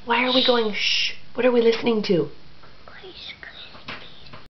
Why are we going shh? What are we listening to?